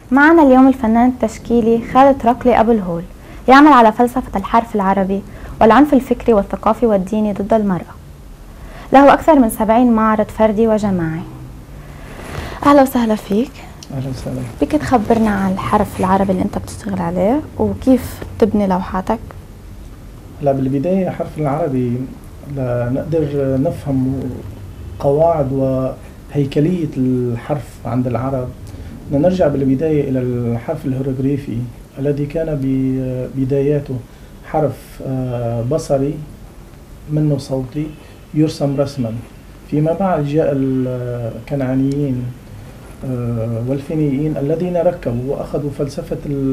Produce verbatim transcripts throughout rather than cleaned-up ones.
معنا اليوم الفنان التشكيلي خالد ركلي أبو الهول، يعمل على فلسفة الحرف العربي والعنف الفكري والثقافي والديني ضد المرأة. له أكثر من سبعين معرض فردي وجماعي. أهلا وسهلا فيك. أهلا وسهلا. فيك تخبرنا عن الحرف العربي اللي أنت بتشتغل عليه وكيف تبني لوحاتك؟ هلا بالبداية حرف العربي لنقدر نفهم قواعد وهيكلية الحرف عند العرب، بدنا نرجع بالبداية إلى الحرف الهيروغليفي الذي كان ببداياته حرف بصري منه صوتي يرسم رسما. فيما بعد جاء الكنعانيين والفينيين الذين ركبوا وأخذوا فلسفة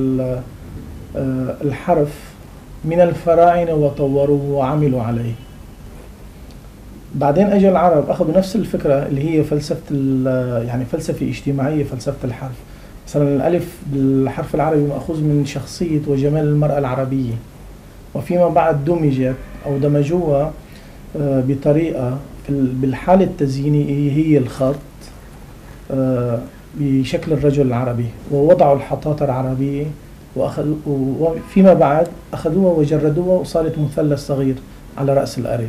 الحرف من الفراعنة وطوروه وعملوا عليه. بعدين اجى العرب اخذوا نفس الفكره اللي هي فلسفه يعني فلسفه اجتماعيه، فلسفه الحرف. مثلا الالف بالحرف العربي ماخوذ من شخصيه وجمال المراه العربيه، وفيما بعد دمجت او دمجوها بطريقه بالحاله التزيينيه هي الخط بشكل الرجل العربي، ووضعوا الحطاطه العربيه وفيما بعد اخذوها وجردوها وصارت مثلث صغير على راس الالف.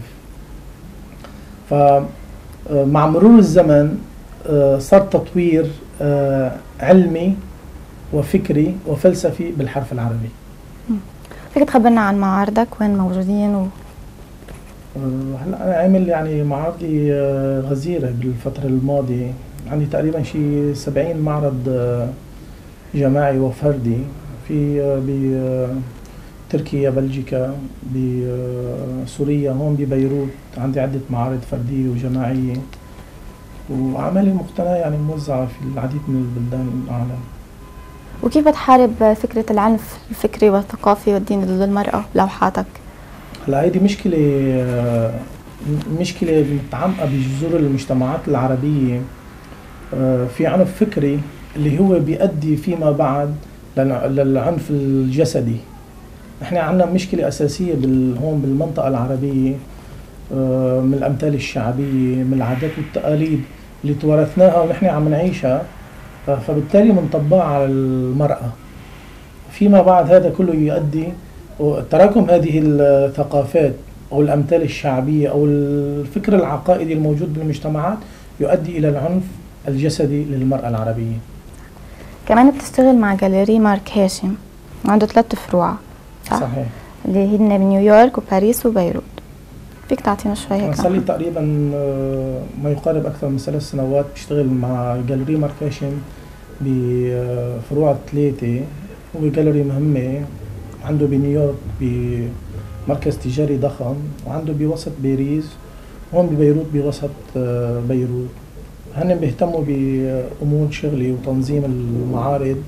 فمع مرور الزمن صار تطوير علمي وفكري وفلسفي بالحرف العربي. فيك تخبرنا عن معارضك وين موجودين؟ و... هلا انا عامل يعني معارضي غزيره بالفتره الماضيه، عندي تقريبا شي سبعين معرض جماعي وفردي في بتركيا، بلجيكا، بسوريا، هون ببيروت عندي عدة معارض فردية وجماعية، وأعمالي مقتنعة يعني موزعة في العديد من البلدان العالم. وكيف بتحارب فكرة العنف الفكري والثقافي والديني ضد المرأة بلوحاتك؟ هلا هيدي مشكلة مشكلة متعمقة بجذور المجتمعات العربية. في عنف فكري اللي هو بيؤدي فيما بعد للعنف الجسدي. نحن عندنا مشكلة أساسية هون بالمنطقة العربية من الأمثال الشعبية، من العادات والتقاليد اللي تورثناها ونحن عم نعيشها، فبالتالي بنطبقها على المرأة. فيما بعد هذا كله يؤدي تراكم هذه الثقافات أو الأمثال الشعبية أو الفكر العقائدي الموجود بالمجتمعات يؤدي إلى العنف الجسدي للمرأة العربية. كمان بتشتغل مع جاليري مارك هاشم وعنده ثلاث فروع، صح؟ صحيح، اللي هن بنيويورك وباريس وبيروت. فيك تعطينا شوي هيك؟ صار لي تقريبا ما يقارب اكثر من ثلاث سنوات بشتغل مع جاليري مارك هاشم بفروع ثلاثه، هو جاليري مهمه، عنده بنيويورك بمركز تجاري ضخم، وعنده بوسط باريس، هون ببيروت بوسط بيروت. هن بيهتموا بأمور شغلي وتنظيم المعارض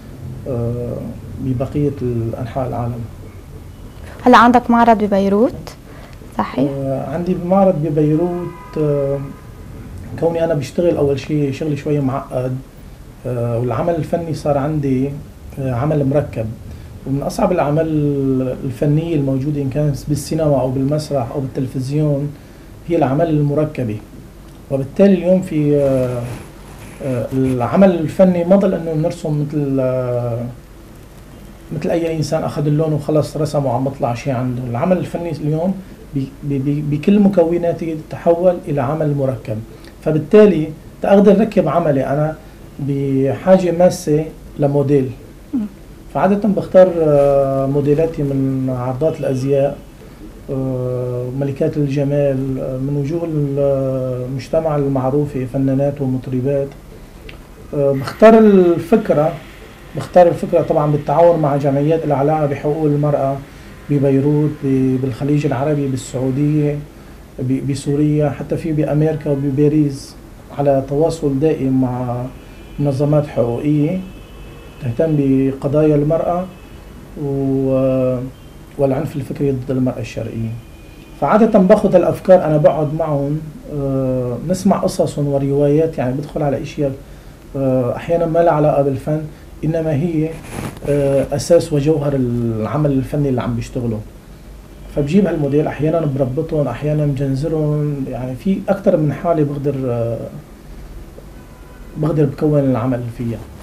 ببقية أنحاء العالم. هلا عندك معرض ببيروت، صحيح؟ آه عندي معرض ببيروت. آه كوني أنا بشتغل أول شيء شغلي شوية معقد، آه والعمل الفني صار عندي آه عمل مركب، ومن أصعب الأعمال الفنية الموجودة إن كانت بالسينما أو بالمسرح أو بالتلفزيون هي الأعمال المركبة. وبالتالي اليوم في آه آه العمل الفني ما ضل انه نرسم مثل آه مثل اي انسان اخذ اللون وخلص رسم وعم بطلع شيء عنده. العمل الفني اليوم بي بي بكل مكوناته تحول الى عمل مركب. فبالتالي تقدر ركب عملي انا بحاجه ماسه لموديل، فعاده بختار آه موديلاتي من عرضات الازياء، ملكات الجمال، من وجوه المجتمع المعروفة، فنانات ومطربات. بختار الفكرة بختار الفكرة طبعا بالتعاون مع جمعيات العلاقة بحقوق المرأة ببيروت، بالخليج العربي، بالسعودية، بسوريا، حتى في بأمريكا وبباريس، على تواصل دائم مع منظمات حقوقية تهتم بقضايا المرأة و والعنف الفكري ضد المرأة الشرقية. فعادة باخذ الأفكار أنا بقعد معهم، أه نسمع قصص وروايات، يعني بدخل على أشياء أه أحيانا ما لها علاقة بالفن، إنما هي أه أساس وجوهر العمل الفني اللي عم بيشتغله. فبجيب هالموديل، أحيانا بربطهم، أحيانا بجنزرهم، يعني في أكثر من حالة بقدر أه بقدر بكون العمل فيها.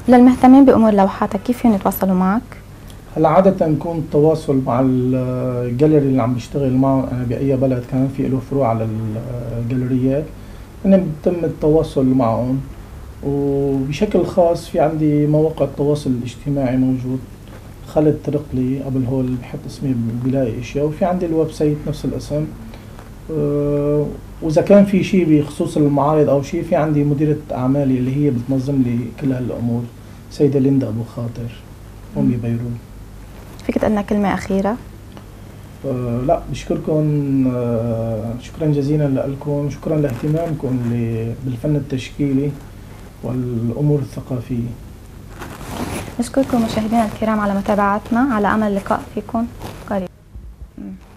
للمهتمين بأمور لوحاتك كيف فيهم يتواصلوا معك؟ هلا عادة يكون التواصل مع الجاليري اللي عم بشتغل معه أنا بأي بلد كمان في له فروع على الجاليريات، أنا بيتم التواصل معهم. وبشكل خاص في عندي مواقع التواصل الاجتماعي موجود، خالد رقلي أبو الهول بحط اسمي بلاقي اشياء، وفي عندي الويب سايت نفس الاسم. أه واذا كان في شيء بخصوص المعارض او شيء في عندي مديرة اعمالي اللي هي بتنظم لي كل هالامور، سيدة ليندا ابو خاطر هون ببيروت. فيك تقلنا كلمة أخيرة؟ أه لا بشكركم، أه شكرا جزيلا لكم، شكرا لاهتمامكم بالفن التشكيلي والامور الثقافية. نشكركم مشاهدينا الكرام على متابعتنا، على امل اللقاء فيكم قريب.